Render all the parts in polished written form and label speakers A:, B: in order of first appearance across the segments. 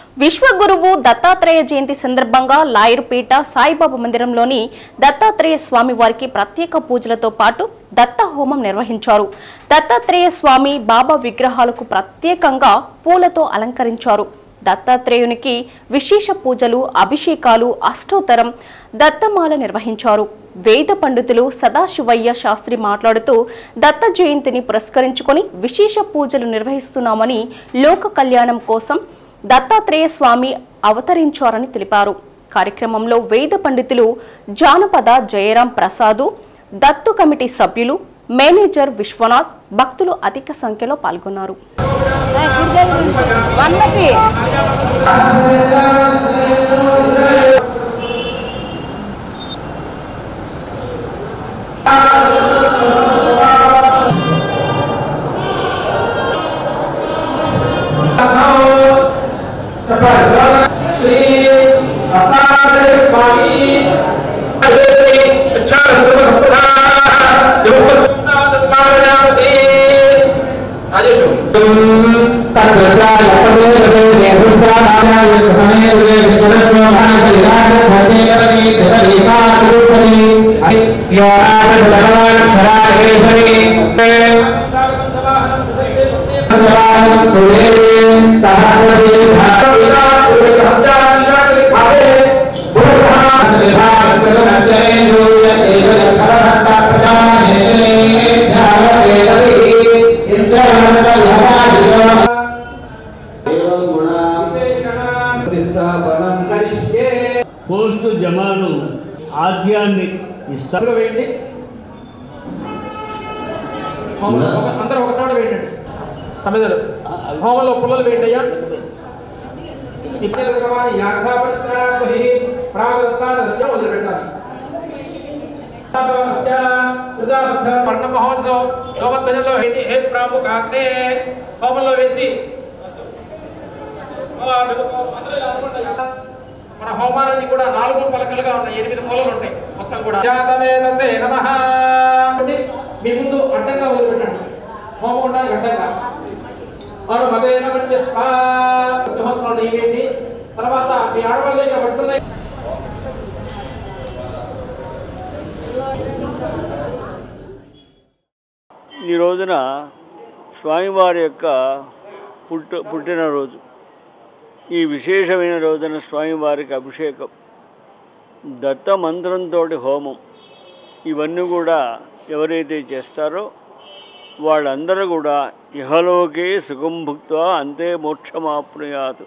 A: విశ్వగురువు దత్తాత్రేయ జయంతి సందర్భంగా లాయర్పేట సాయిబాబా మందిరంలోని దత్తాత్రేయ స్వామి వారికి ప్రత్యేక పూజలతో పాటు దత్త హోమం నిర్వహించారు. దత్తాత్రేయ స్వామి బాబా విగ్రహాలకు ప్రత్యేకంగా పూలతో అలంకరించారు. దత్తాత్రేయునికి విశేష పూజలు, అభిషేకాలు, అష్టోత్తరం, దత్తమాల నిర్వహించారు. వేద పండితులు సదాశివయ్య శాస్త్రి మాట్లాడుతూ దత్త జయంతిని పురస్కరించుకొని విశేష పూజలు నిర్వహిస్తున్నామని, లోక కళ్యాణం కోసం దత్తాత్రేయ స్వామి అవతరించారని తెలిపారు. కార్యక్రమంలో వేద పండితులు జానపద జయరాం ప్రసాదు, దత్తు కమిటీ సభ్యులు, మేనేజర్ విశ్వనాథ్, భక్తులు అధిక సంఖ్యలో పాల్గొన్నారు.
B: పోస్టు జమాను ఆద్యాన్ని ఇస్తారు. వేయండి, అందరూ ఒక చోట వేయండి. సమిధలు హోమంలో పుల్లలు వేయండి అయ్యా. పండ మహోత్సవం గోవర్ధనలో హోమంలో వేసి మన హోమాలన్నీ కూడా 4 పలకలుగా ఉన్నాయి, 8 మూలలు ఉంటాయి మొత్తం కూడా. మీ ముందు అడ్డంగా వదిలిపెట్టండి, హోమం ఉండాలి అడ్డంగా. ఇవేంటి తర్వాత మీ ఆడవాళ్ళు ఇక్కడ పడుతున్నాయి.
C: ఈ రోజున స్వామివారి యొక్క పుట్టినరోజు. ఈ విశేషమైన రోజున స్వామివారికి అభిషేకం, దత్త మంత్రంతో హోమం, ఇవన్నీ కూడా ఎవరైతే చేస్తారో వాళ్ళందరూ కూడా ఇహలోకే సుఖం భుక్త్వా అంతే మోక్షమాప్నుయాత్.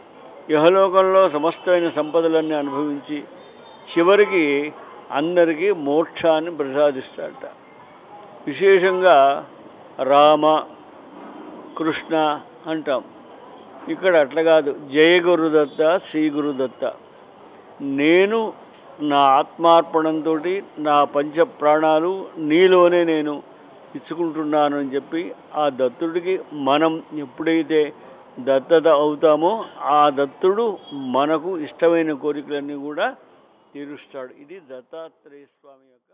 C: ఇహలోకంలో సమస్తమైన సంపదలన్నీ అనుభవించి చివరికి అందరికీ మోక్షాన్ని ప్రసాదిస్తాడట. విశేషంగా రామ, కృష్ణ అంటాం, ఇక్కడ అట్లా కాదు. జయ గురుదత్త, శ్రీ గురుదత్త. నేను నా ఆత్మార్పణంతో నా పంచ ప్రాణాలు నీలోనే నేను ఇచ్చుకుంటున్నాను అని చెప్పి ఆ దత్తుడికి మనం ఎప్పుడైతే దత్తత అవుతామో ఆ దత్తుడు మనకు ఇష్టమైన కోరికలన్నీ కూడా తీరుస్తాడు. ఇది దత్తాత్రేయ స్వామి యొక్క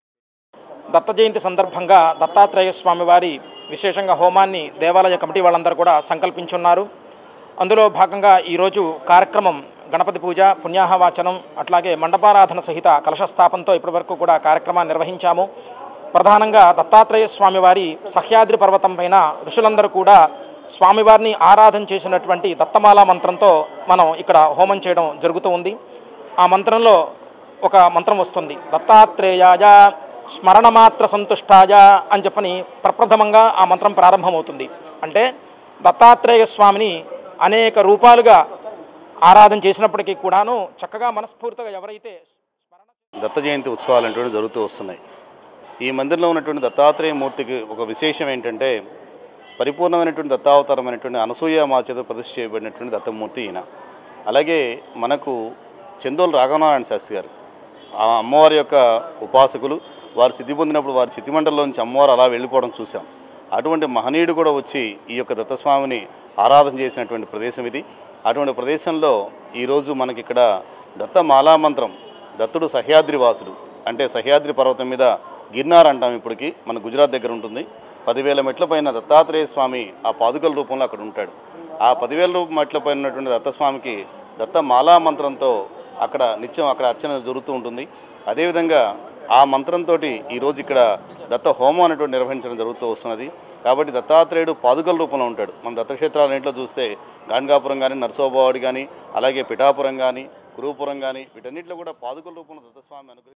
D: దత్త జయంతి సందర్భంగా దత్తాత్రేయ స్వామి వారి విశేషంగా హోమాన్ని దేవాలయ కమిటీ వాళ్ళందరూ కూడా సంకల్పించున్నారు. అందులో భాగంగా ఈరోజు కార్యక్రమం గణపతి పూజ, పుణ్యాహవాచనం, అట్లాగే మండపారాధన సహిత కలశస్థాపనతో ఇప్పటివరకు కూడా కార్యక్రమాన్ని నిర్వహించాము. ప్రధానంగా దత్తాత్రేయ స్వామివారి సహ్యాద్రి పర్వతం పైన ఋషులందరూ కూడా స్వామివారిని ఆరాధన చేసినటువంటి దత్తమాల మంత్రంతో మనం ఇక్కడ హోమం చేయడం జరుగుతూ ఉంది. ఆ మంత్రంలో ఒక మంత్రం వస్తుంది, దత్తాత్రేయాయ స్మరణమాత్ర సంతుష్టాయ అని చెప్పని ప్రప్రథమంగా ఆ మంత్రం ప్రారంభమవుతుంది. అంటే దత్తాత్రేయ స్వామిని అనేక రూపాలుగా ఆరాధన చేసినప్పటికీ కూడాను చక్కగా మనస్ఫూర్తిగా ఎవరైతే
E: దత్త జయంతి ఉత్సవాలు అనేటువంటి జరుగుతూ వస్తున్నాయి. ఈ మందిరంలో ఉన్నటువంటి దత్తాత్రేయ మూర్తికి ఒక విశేషం ఏంటంటే పరిపూర్ణమైనటువంటి దత్తావతారమైనటువంటి అనసూయ మా చేత ప్రతిష్ఠ చేయబడినటువంటి దత్తమూర్తి ఈయన. అలాగే మనకు చందోలు రాఘవనారాయణ శాస్త్రి గారు ఆ అమ్మవారి యొక్క ఉపాసకులు, వారు సిద్ధి పొందినప్పుడు వారి చితిమండల్లో నుంచి అమ్మవారు అలా వెళ్ళిపోవడం చూసాం. అటువంటి మహనీయుడు కూడా వచ్చి ఈ యొక్క దత్తస్వామిని ఆరాధన చేసినటువంటి ప్రదేశం ఇది. అటువంటి ప్రదేశంలో ఈరోజు మనకి ఇక్కడ దత్త మాలామంత్రం, దత్తుడు సహ్యాద్రి వాసుడు, అంటే సహ్యాద్రి పర్వతం మీద గిర్నార్ అంటాం, ఇప్పటికి మన గుజరాత్ దగ్గర ఉంటుంది. 10,000 మెట్ల పైన దత్తాత్రేయ స్వామి ఆ పాదుకల రూపంలో అక్కడ ఉంటాడు. ఆ 10,000 మెట్లపై ఉన్నటువంటి దత్తస్వామికి దత్త మాలా మంత్రంతో అక్కడ నిత్యం అక్కడ అర్చన జరుగుతూ ఉంటుంది. అదేవిధంగా ఆ మంత్రంతో ఈరోజు ఇక్కడ దత్త హోమం అనేటువంటి నిర్వహించడం జరుగుతూ వస్తున్నది. కాబట్టి దత్తాత్రేయుడు పాదుకల రూపంలో ఉంటాడు. మన దత్తక్షేత్రాలన్నింటిలో చూస్తే గాణగాపురం కానీ, నరసోబావాడి కానీ, అలాగే పిఠాపురం కానీ, కురుపురం కానీ వీటన్నిటిలో కూడా పాదుకల రూపంలో దత్తస్వామి అనుగ్రహించారు.